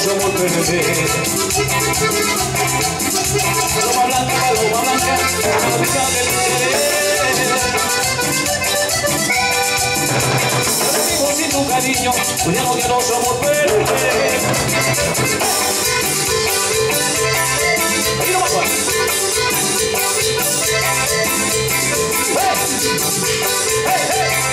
somos bebés. Paloma blanca, melodía del querer. Vivimos sin tu cariño, cuidemos que no somos bebés. Ahí no más. Hey, hey, hey.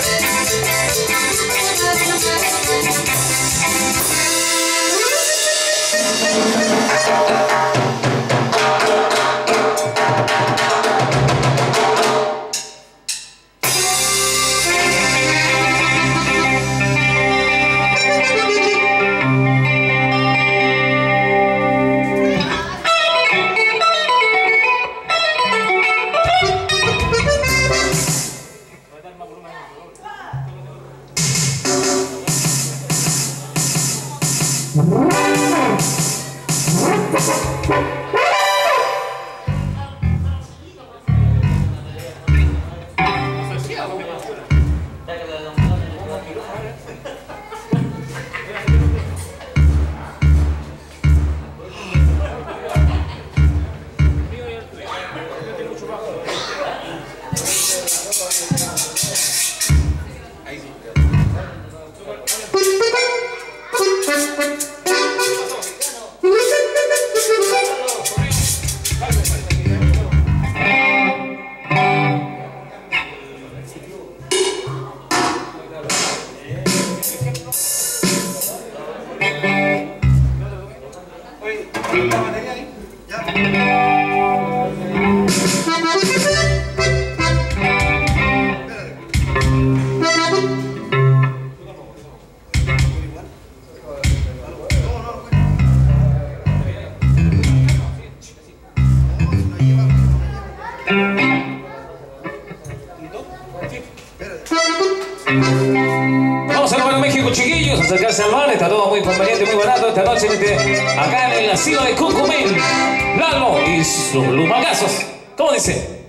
Vamos a Nuevo México, chiquillos, acercarse al bar, está todo muy conveniente, muy barato esta noche acá en el asilo de Cucumín. Lalo y sus lumagazos. ¿Cómo dice?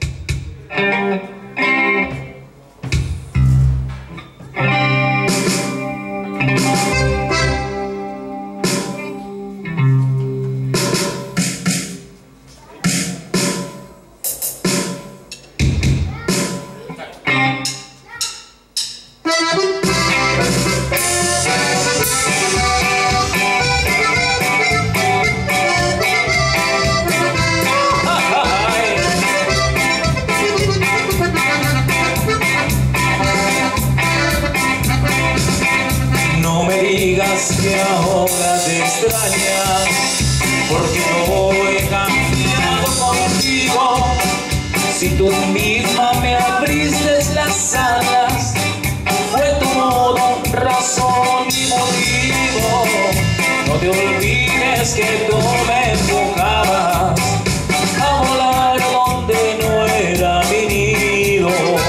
Que ahora te extrañas, porque no voy cambiando contigo. Si tú misma me abriste las alas, fue tu modo, razón y motivo. No te olvides que tú me empujabas a volar donde no era mi nido.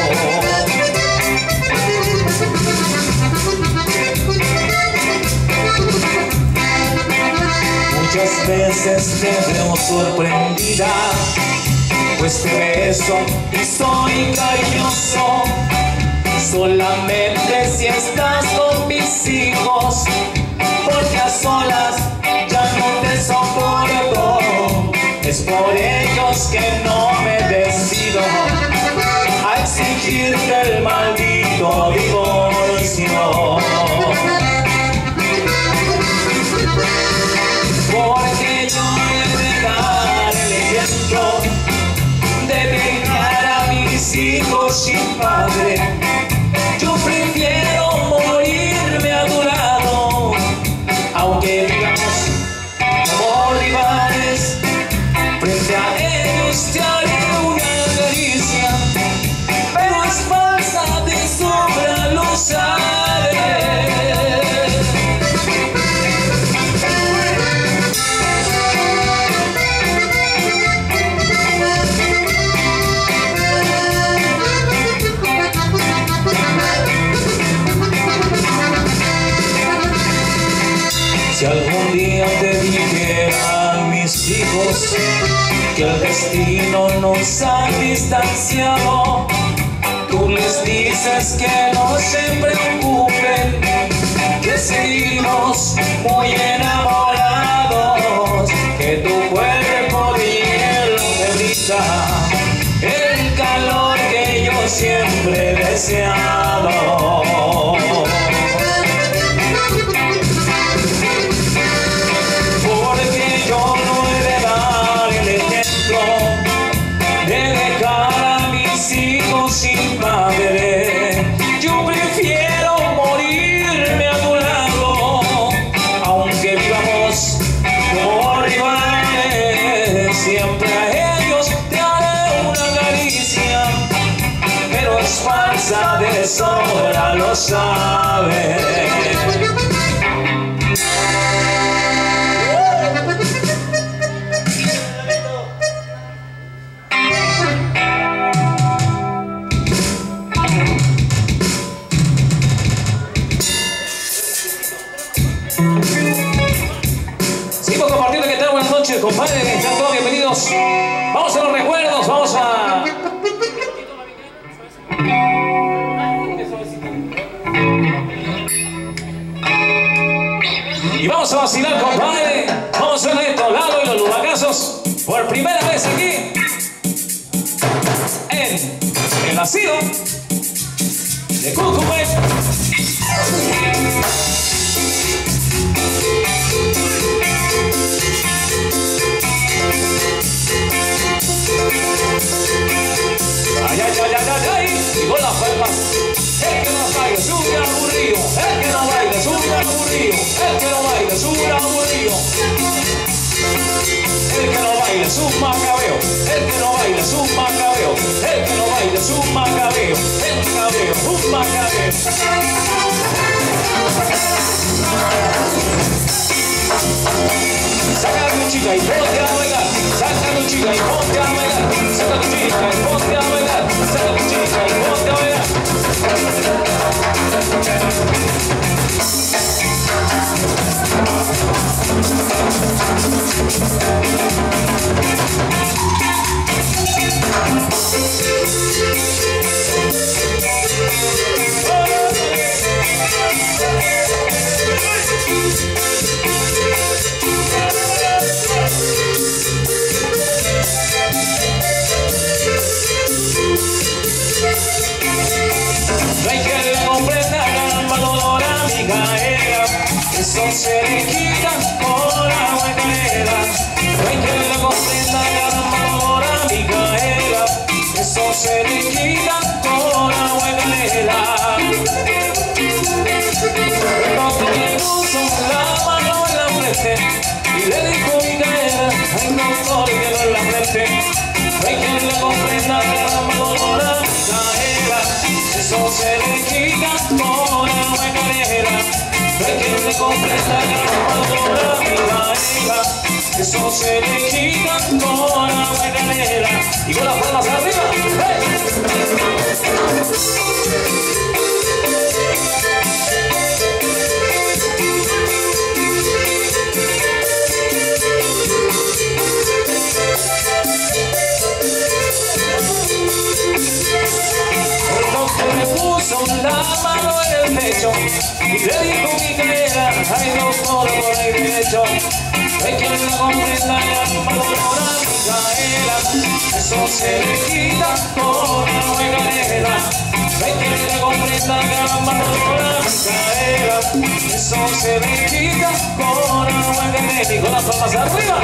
Muchas veces te veo sorprendida, pues te beso y soy cariñoso. Solamente si estás con mis hijos, porque a solas ya no te soporto. Es por ellos que no me decido a exigirte el maldito divorcio. Porque yo he de dar el ejemplo de dejar a mis hijos sin padre. Yo prefiero morirme a tu lado, aunque vivamos como rivales. Frente a ellos te haré una caricia, pero es falsa, de sobra lo sabes. Si algún día te dijeran mis hijos que el destino nos ha distanciado, tú les dices que no se preocupen, que seguimos muy enamorados. amigos como rivales, siempre a ellos te haré una caricia, pero es falsa, de sobra lo sabes. Seguimos compartiendo. ¿Qué tal? Buenas noches, compadres. Están todos bienvenidos. Vamos a los recuerdos. Vamos a... Y vamos a vacilar, compadre. Vamos a ver esto. Lalo y los Lubacazos. Por primera vez aquí en el asilo de Cúcuta. Ay, ay, ay, ay, ay, y con las palmas. El que no baila es un aburrido. El que no baila es un aburrido. El que no baila es un aburrido. El que no baila es un macabeo. El que no baila es un macabeo. El que no baila es un macabeo. El cabeo, un macabeo. Saca tu chica y ponte a bailar. Saca tu chica y ponte a bailar. Saca tu chica y ponte a bailar. Saca tu chica y ponte a bailar. No hay que le comprenda el valor a mi caera, eso se le quita con agua y canela. No hay que le comprenda el valor a mi caera, eso se le quita con agua y canela. El doctor le puso la mano en la frente y le dijo Micaela, ay doctor, que no en la frente. No hay que le comprenda el valor a mi caera, eso se le quita con agua y canela. No hay que le comprenda el valor a mi caera, eso se le quita con agua y canela. Y con las palmas arriba, ¡hey! Le puso la mano en el pecho y le dijo Micaela, ay doctor, por ahí derecho. Hay que le comprenda el valor a Micaela, eso se le quita con agua y canela. Hay que le comprenda el valor a Micaela, eso se le quita con agua y canela. Y con las palmas arriba,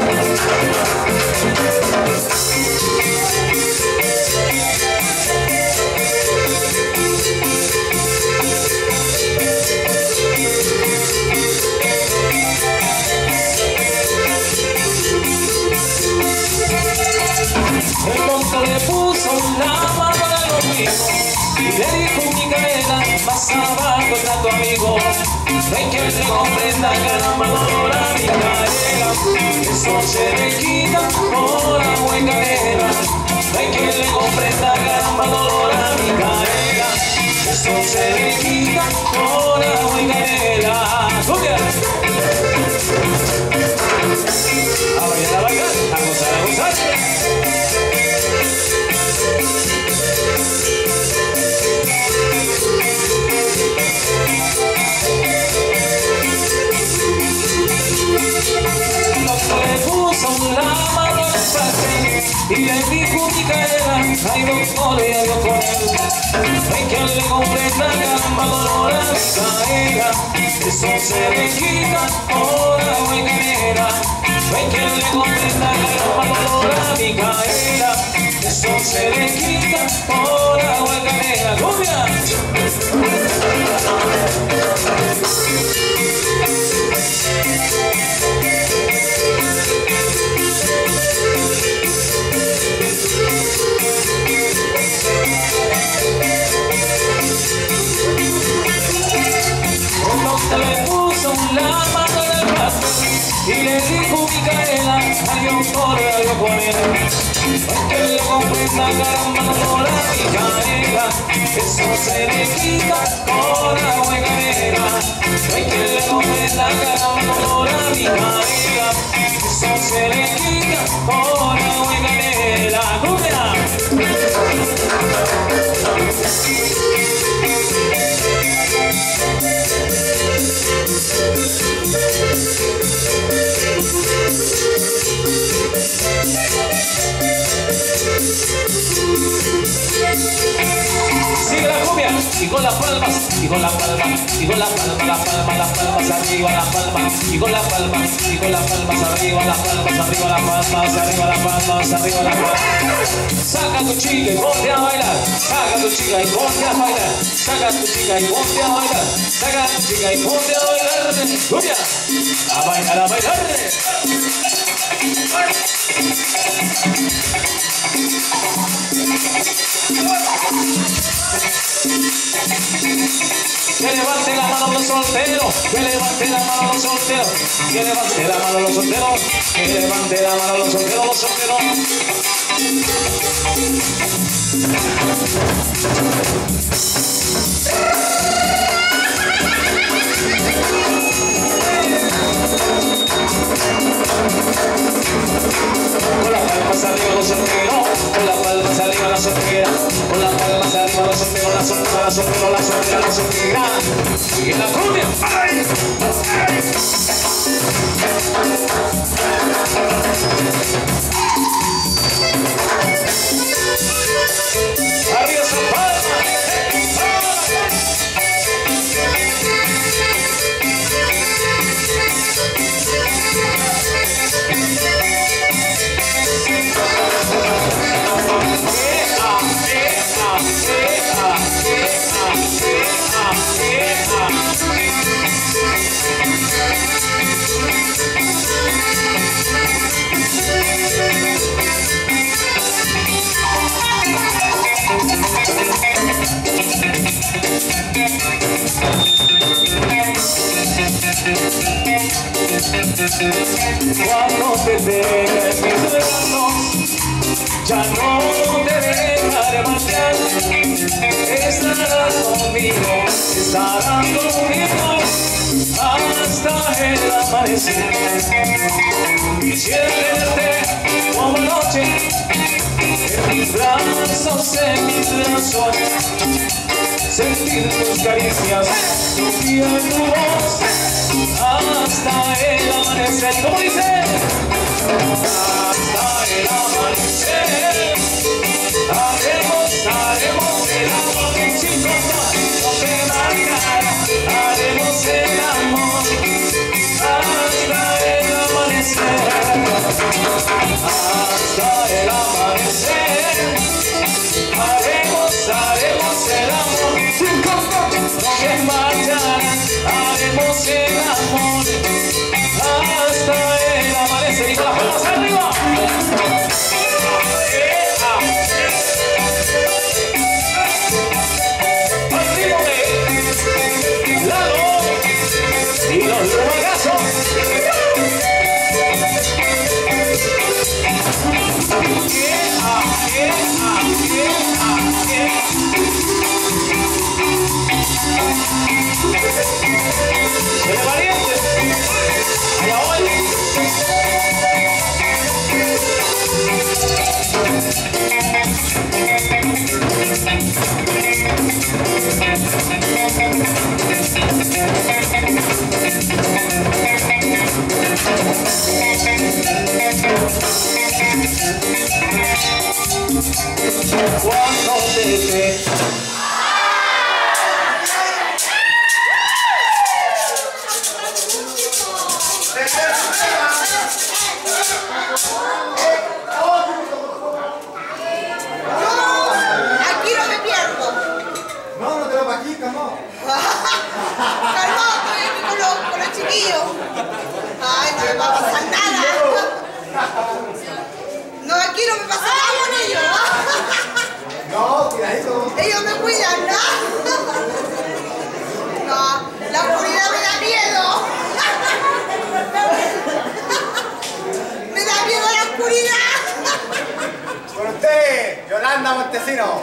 el doctor le puso la mano en el ombligo y le dijo Micaela, más abajo está tu amigo. No hay que le comprenda cada valor a Micaela, eso se le quita con agua y canela. No hay que le comprenda cada valor a Micaela, eso se le quita con agua y canela. ¡Cumbia! A bailar, a bailar, a gozar, a gozar. Le puso la mano en el frente y le dijo Micaela, ay doctor, y adiós con él. Hay que le comprenda el valor a Micaela, eso se le quita con agua y canela. Hay que le comprenda el valor a Micaela, eso se le quita con agua y canela. ¡Cumbia! Y le dijo Micaela, ay, yo con él. Que le comprenda, caramba, no la Micaela, eso se le quita con agua y canela. Ay, que le comprenda, caramba, no la Micaela, eso se le quita con agua y canela. ¡Cumbia! Sigue la cumbia y con las palmas, y con las palmas, y con las palmas, las palmas arriba, las palmas, y con las palmas, y con las palmas arriba, las palmas arriba, las palmas arriba, las palmas arriba, las palmas. Saca tu chica y ponte a bailar, saca tu chica y ponte a bailar, saca tu chica y ponte a bailar, saca tu chica y ponte a bailar, cumbia, a bailar, a bailar. Que levante la mano los solteros, que levante la mano los solteros, que levante la mano los solteros, que levante la mano los solteros, los solteros. Con las palmas arriba los solteros, con las palmas arriba la soltera, con las palmas arriba los solteros, la soltera, la soltera, la soltera, la soltera. Y en la cumbia, ¡ay! ¡Ay! Arriba son palmas. Cuando te dejes mis brazos, ya no te dejaré marchar. Estarás conmigo hasta el amanecer. Y siéntete como noche en mis brazos, sentir tus caricias, tu piel, tu voz, hasta el amanecer. ¿Cómo dice? Hasta el amanecer. Haremos el amor sin contar, no te marcará. Haremos el amor hasta el amanecer. Hasta el amanecer. Haremos el amor sin contar, no te marcará. Haremos el amor hasta el amanecer. Y con las palmas arriba. Y los lumagazos. ¡Qué valiente! ¡Allá voy! Cuando te ve. Aquí no me pierdo. No te vas aquí, calmado. Calmado, estoy aquí con los chiquillos. Ay, no me va a pasar nada. No, aquí no me pasa nada con ellos. No, cuidadito. Ellos me cuidan, ¿no? No, la oscuridad me da miedo. Montesino.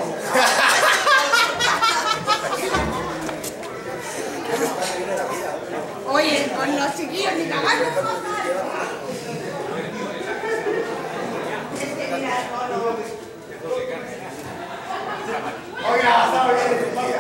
Oye, con los chiquillos ni cagando. Oiga, está bien, oiga.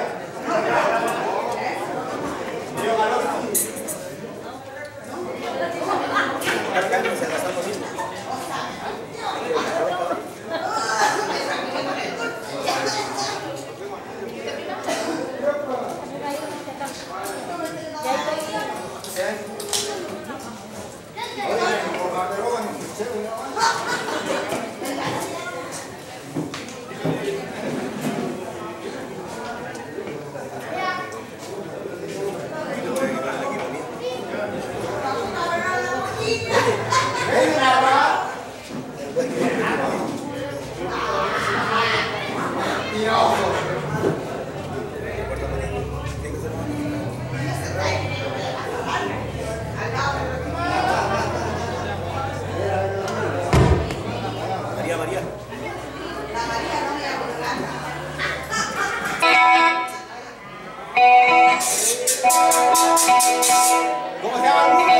¿Cómo se llama?